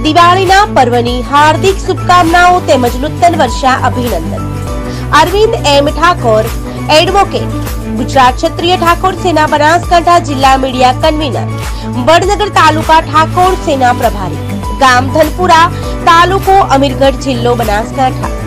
દિવાળીના પર્વની હાર્દિક શુભકામનાઓ તેમજ નૂતન વર્ષા અભિનંદન। અરવિંદ એમ ઠાકોર, એડવોકેટ, ગુજરાત ક્ષત્રિય ઠાકોર સેના બનાસકાંઠા जिला मीडिया कन्वीनर, वडनगर तालुका ठाकोर सेना प्रभारी, गाम धनपुरा, तालुको अमीरगढ़, जिल्लो बनासकांठा।